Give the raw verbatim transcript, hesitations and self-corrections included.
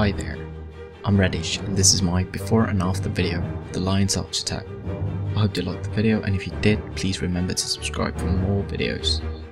Hi there, I'm Reddish and this is my before and after video of the Lion's Arch attack. I hope you liked the video, and if you did, please remember to subscribe for more videos.